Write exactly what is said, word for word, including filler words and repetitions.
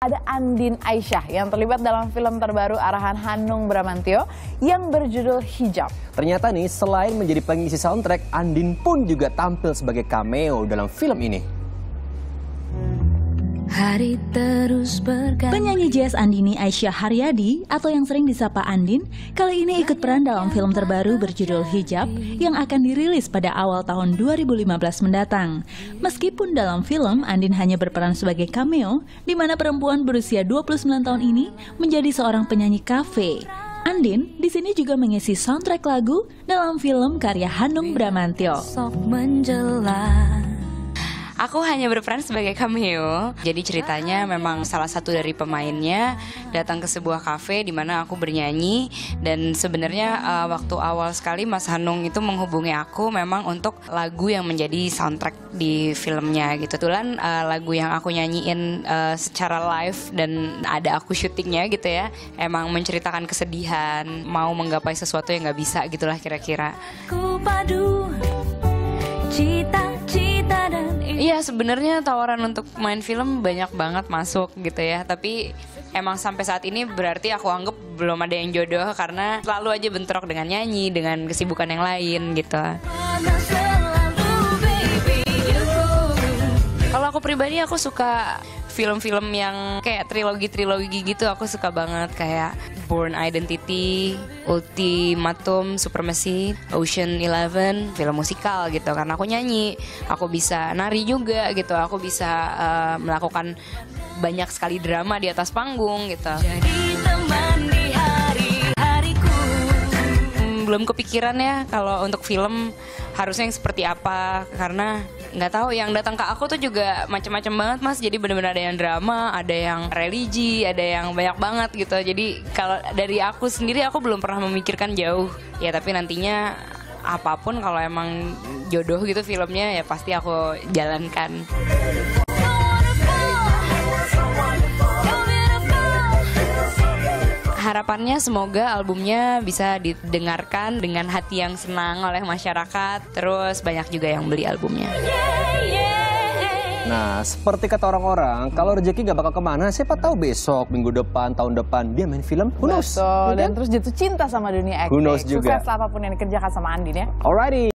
ada Andin Aisyah yang terlibat dalam film terbaru arahan Hanung Bramantyo yang berjudul Hijab. Ternyata nih, selain menjadi pengisi soundtrack, Andin pun juga tampil sebagai cameo dalam film ini. Hari terus berganti. Penyanyi jazz Andini Aisyah Haryadi atau yang sering disapa Andin, kali ini ikut peran dalam film terbaru berjudul Hijab yang akan dirilis pada awal tahun dua ribu lima belas mendatang. Meskipun dalam film Andin hanya berperan sebagai cameo, di mana perempuan berusia dua puluh sembilan tahun ini menjadi seorang penyanyi kafe. Andin di sini juga mengisi soundtrack lagu dalam film karya Hanung Bramantyo. Aku hanya berperan sebagai cameo. Jadi ceritanya memang salah satu dari pemainnya datang ke sebuah kafe di mana aku bernyanyi, dan sebenarnya uh, waktu awal sekali Mas Hanung itu menghubungi aku memang untuk lagu yang menjadi soundtrack di filmnya gitu. Kebetulan uh, lagu yang aku nyanyiin uh, secara live dan ada aku syutingnya gitu ya, emang menceritakan kesedihan, mau menggapai sesuatu yang nggak bisa gitulah kira-kira. Ku padu cita-cita dan iya, sebenarnya tawaran untuk main film banyak banget masuk gitu ya. Tapi emang sampai saat ini berarti aku anggap belum ada yang jodoh karena selalu aja bentrok dengan nyanyi, dengan kesibukan yang lain gitu. Kalau aku pribadi aku suka film-film yang kayak trilogi-trilogi gitu, aku suka banget kayak Born Identity, Ultimatum, Supremacy, Ocean Eleven, film musikal gitu. Karena aku nyanyi, aku bisa nari juga gitu, aku bisa uh, melakukan banyak sekali drama di atas panggung gitu. Jadi teman di hari-hariku. Hmm, belum kepikiran ya kalau untuk film harusnya yang seperti apa, karena nggak tahu, yang datang ke aku tuh juga macam-macam banget Mas. Jadi benar-benar ada yang drama, ada yang religi, ada yang banyak banget gitu. Jadi kalau dari aku sendiri aku belum pernah memikirkan jauh ya, tapi nantinya apapun kalau emang jodoh gitu filmnya ya pasti aku jalankan. Harapannya semoga albumnya bisa didengarkan dengan hati yang senang oleh masyarakat. Terus banyak juga yang beli albumnya. Nah, seperti kata orang-orang, kalau rezeki gak bakal kemana, siapa tahu besok, minggu depan, tahun depan dia main film. Who knows? Betul, dan terus jatuh cinta sama dunia acting. Who knows juga. Sukses apapun yang dikerjakan sama Andin ya. Alrighty.